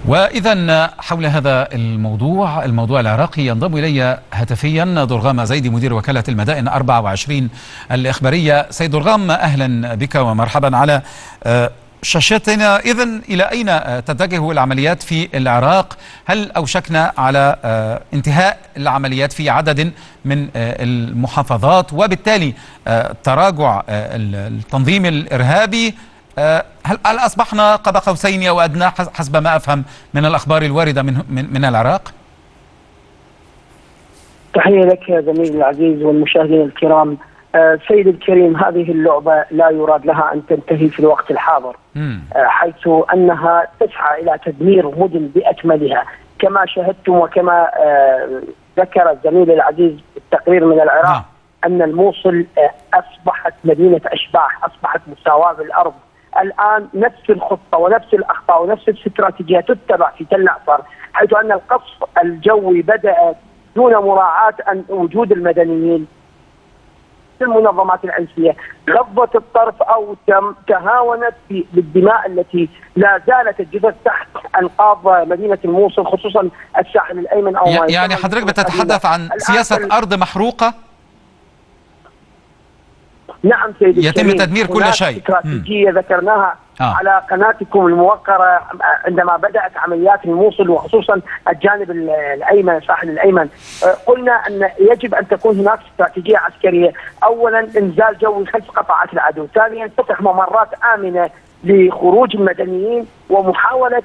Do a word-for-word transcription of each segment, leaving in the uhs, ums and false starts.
وإذا حول هذا الموضوع الموضوع العراقي ينضم إلي هاتفيا درغام زيدي مدير وكالة المدائن أربعة وعشرين الإخبارية. سيد درغام، أهلا بك ومرحبا على شاشتنا. إذن إلى أين تتجه العمليات في العراق؟ هل أوشكنا على انتهاء العمليات في عدد من المحافظات وبالتالي تراجع التنظيم الإرهابي؟ هل أصبحنا قاب قوسين أو أدنى حسب ما أفهم من الأخبار الواردة من من, من العراق؟ تحية لك يا زميلي العزيز والمشاهدين الكرام. آه سيد الكريم، هذه اللعبة لا يراد لها أن تنتهي في الوقت الحاضر، آه حيث أنها تسعى إلى تدمير مدن بأكملها كما شاهدتم وكما آه ذكر الزميل العزيز التقرير من العراق. آه. أن الموصل آه أصبحت مدينة أشباح، أصبحت مساواة بالأرض. الآن نفس الخطة ونفس الأخطاء ونفس الاستراتيجية تتبع في تل عصر، حيث أن القصف الجوي بدأ دون مراعاة أن وجود المدنيين. المنظمات الأنسية غضت الطرف أو تهاونت بالدماء التي لا زالت الجثث تحت أنقاض مدينة الموصل، خصوصا الساحل الأيمن. أو يعني حضرتك بتتحدث عن سياسة أرض محروقة؟ نعم سيدي، يتم تدمير كل شيء. استراتيجية ذكرناها آه. على قناتكم الموقرة عندما بدأت عمليات الموصل وخصوصا الجانب الأيمن، الساحل الأيمن. قلنا أن يجب أن تكون هناك استراتيجية عسكرية. أولا إنزال جوي خلف قطاعات العدو، ثانيا فتح ممرات آمنة لخروج المدنيين ومحاولة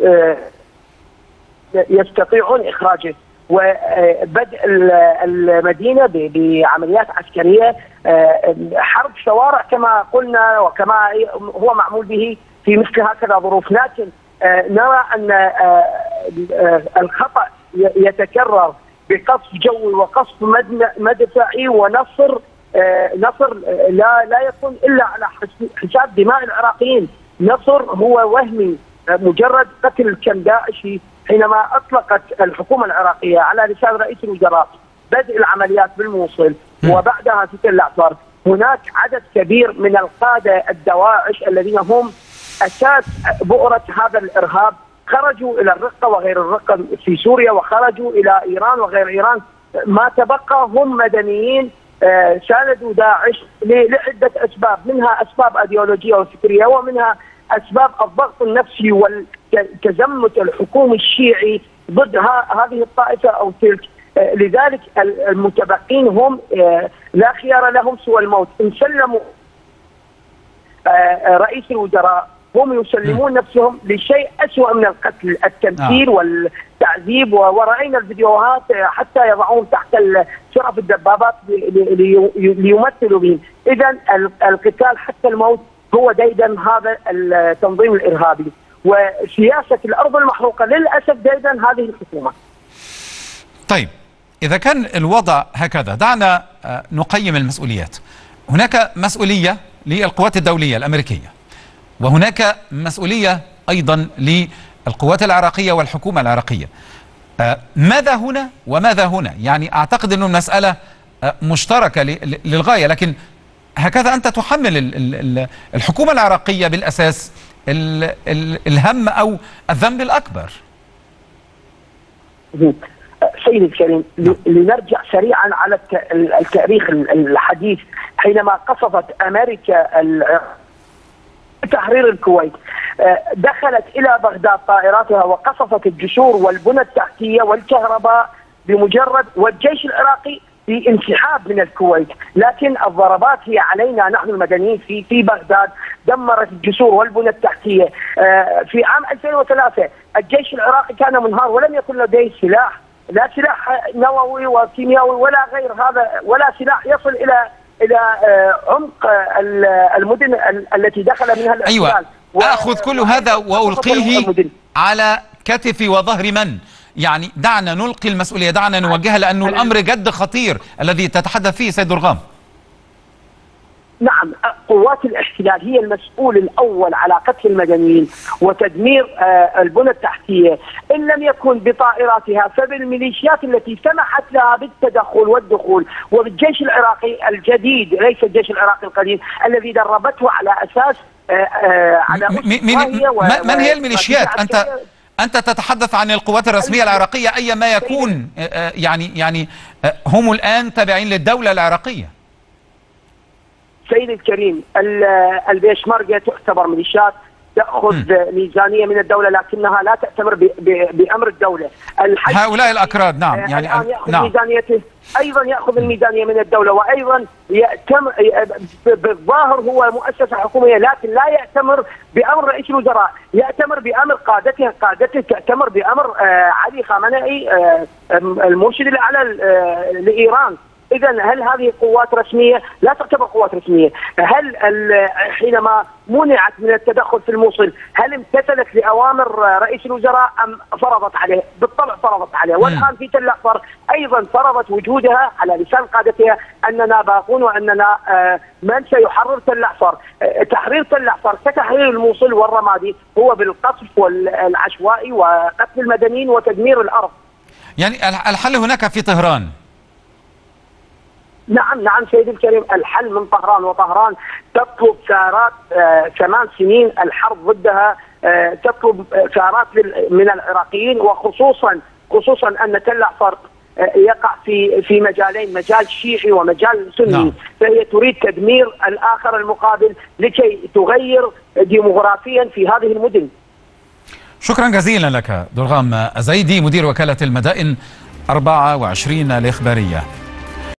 يستطيعون إخراجه، وبدء المدينة بعمليات عسكرية، حرب شوارع كما قلنا وكما هو معمول به في مثل هكذا ظروف. لكن نرى أن الخطأ يتكرر بقصف جوي وقصف مدفعي ونصر نصر لا لا يكون إلا على حساب دماء العراقيين. نصر هو وهمي، مجرد قتل كم داعشي. حينما أطلقت الحكومة العراقية على لسان رئيس الوزراء بدء العمليات بالموصل وبعدها في تل عصر، هناك عدد كبير من القادة الدواعش الذين هم أساس بؤرة هذا الإرهاب خرجوا إلى الرقة وغير الرقة في سوريا، وخرجوا إلى إيران وغير إيران. ما تبقى هم مدنيين ساندوا داعش لعدة أسباب، منها أسباب أيديولوجية وفكرية، ومنها أسباب الضغط النفسي والتزمت الحكومي الشيعي ضد هذه الطائفة أو تلك. لذلك المتبقين هم لا خيار لهم سوى الموت. إن سلموا رئيس الوزراء هم يسلمون نفسهم لشيء أسوأ من القتل، التمثيل والتعذيب، ورأينا الفيديوهات حتى يضعون تحت شرف الدبابات ليمثلوا بهم. إذن القتال حتى الموت هو ديدن هذا التنظيم الإرهابي، وسياسة الأرض المحروقة للأسف ديدن هذه الحكومة. طيب، إذا كان الوضع هكذا دعنا نقيم المسؤوليات. هناك مسؤولية للقوات الدولية الأمريكية، وهناك مسؤولية أيضا للقوات العراقية والحكومة العراقية. ماذا هنا وماذا هنا؟ يعني أعتقد أن المسألة مشتركة للغاية، لكن هكذا أنت تحمل الحكومة العراقية بالأساس الهم أو الذنب الأكبر. سيدي الكريم، لنرجع سريعا على التاريخ الحديث. حينما قصفت أمريكا تحرير الكويت، دخلت إلى بغداد طائراتها وقصفت الجسور والبنى التحتية والكهرباء بمجرد، والجيش العراقي بانسحاب من الكويت. لكن الضربات هي علينا نحن المدنيين في في بغداد، دمرت الجسور والبنى التحتية. في عام ألفين وثلاثة الجيش العراقي كان منهار ولم يكن لديه سلاح، لا سلاح نووي وكيميائي ولا غير هذا، ولا سلاح يصل إلى إلى عمق المدن التي دخل منها الاحتلال. أيوة، أخذ كل هذا وألقيه على كتف وظهر من؟ يعني دعنا نلقي المسؤولية، دعنا نوجهها، لأنه الأمر جد خطير الذي تتحدث فيه سيد درغام. نعم، قوات الاحتلال هي المسؤول الأول على قتل المدنيين وتدمير البنى التحتية، إن لم يكن بطائراتها فبالميليشيات التي سمحت لها بالتدخل والدخول، وبالجيش العراقي الجديد ليس الجيش العراقي القديم الذي دربته على أساس على من, من, من هي الميليشيات؟ أنت أنت تتحدث عن القوات الرسمية العراقية أي ما يكون، يعني يعني هم الآن تابعين للدولة العراقية. سيدي الكريم، البيشمركة تعتبر ميليشيات تأخذ م. ميزانية من الدولة لكنها لا تأتمر بأمر الدولة. هؤلاء الأكراد نعم يعني الآن يأخذ نعم. ميزانيته، أيضا يأخذ الميزانية من الدولة، وأيضا يأتمر بالظاهر هو مؤسسة حكومية لكن لا يأتمر بأمر رئيس الوزراء، يأتمر بأمر قادته قادته تأتمر بأمر علي خامنئي المرشد الأعلى لإيران. إذا هل هذه قوات رسمية؟ لا تعتبر قوات رسمية. هل حينما منعت من التدخل في الموصل هل امتثلت لأوامر رئيس الوزراء أم فرضت عليه؟ بالطبع فرضت عليه، والآن في تل أحمر أيضا فرضت وجودها على لسان قادتها أننا باقون وأننا من سيحرر تل أحمر. تحرير تل أحمر كتحرير الموصل والرمادي هو بالقصف والعشوائي وقتل المدنيين وتدمير الأرض. يعني الحل هناك في طهران. نعم نعم سيدي الكريم، الحل من طهران، وطهران تطلب ثارات آه ثمان سنين الحرب ضدها، آه تطلب ثارات من العراقيين، وخصوصا خصوصا ان تل أحمر آه يقع في في مجالين، مجال شيعي ومجال سني. نعم. فهي تريد تدمير الاخر المقابل لكي تغير ديموغرافيا في هذه المدن. شكرا جزيلا لك درغام زيدي، مدير وكالة المدائن أربعة وعشرين الإخبارية.